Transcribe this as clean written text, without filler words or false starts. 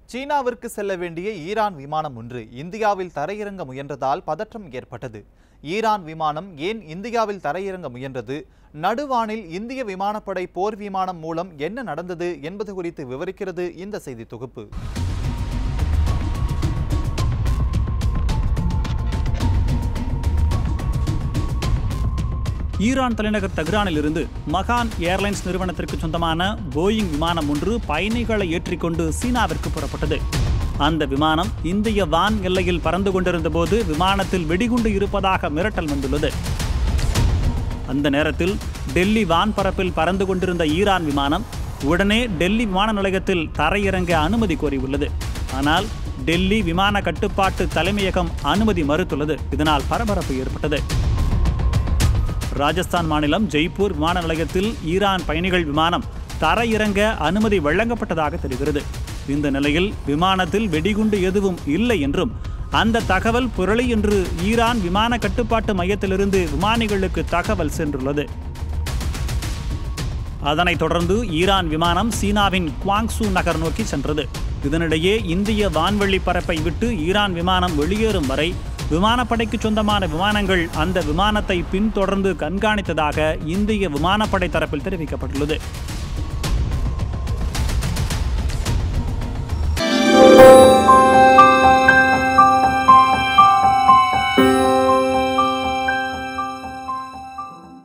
சீனாவிற்கு செல்ல வேண்டிய ஈரான் விமானம் ஒன்று இந்தியாவில் தரையிறங்க முயன்றதால் பதற்றம் ஏற்பட்டது. ஈரான் விமானம் ஏன் இந்தியாவில் தரையிறங்க முயன்றது, நடுவானில் இந்திய விமானப்படை போர் விமானம் மூலம் என்ன நடந்தது என்பது குறித்து விவரிக்கிறது இந்த செய்தி தொகுப்பு. ஈரான் தலைநகர் தெஹ்ரானில் இருந்து மகான் ஏர்லைன்ஸ் நிறுவனத்திற்கு சொந்தமான போயிங் விமானம் ஒன்று பயணிகளை ஏற்றிக்கொண்டு சீனாவிற்கு புறப்பட்டது. அந்த விமானம் இந்திய வான் எல்லையில் பறந்து கொண்டிருந்த போது விமானத்தில் வெடிகுண்டு இருப்பதாக மிரட்டல் வந்துள்ளது. அந்த நேரத்தில் டெல்லி வான்பரப்பில் பறந்து கொண்டிருந்த ஈரான் விமானம் உடனே டெல்லி விமான நிலையத்தில் தரையிறங்க அனுமதி கோரியுள்ளது. ஆனால் டெல்லி விமான கட்டுப்பாட்டு தலைமையகம் அனுமதி மறுத்துள்ளது. இதனால் பரபரப்பு ஏற்பட்டது. ராஜஸ்தான் மாநிலம் ஜெய்ப்பூர் விமான நிலையத்தில் ஈரான் பயணிகள் விமானம் தரையிறங்க அனுமதி வழங்கப்பட்டதாக தெரிகிறது. இந்த நிலையில் விமானத்தில் வெடிகுண்டு எதுவும் இல்லை என்றும் அந்த தகவல் புரளி என்று ஈரான் விமான கட்டுப்பாட்டு மையத்திலிருந்து விமானிகளுக்கு தகவல் சென்றுள்ளது. அதனைத் தொடர்ந்து ஈரான் விமானம் சீனாவின் குவாங்சூ நகர் நோக்கி சென்றது. இதனிடையே இந்திய வான்வெளி பரப்பை விட்டு ஈரான் விமானம் வெளியேறும் வரை விமானப்படைக்கு சொந்தமான விமானங்கள் அந்த விமானத்தை பின்தொடர்ந்து கண்காணித்ததாக இந்திய விமானப்படை தரப்பில் தெரிவிக்கப்பட்டுள்ளது.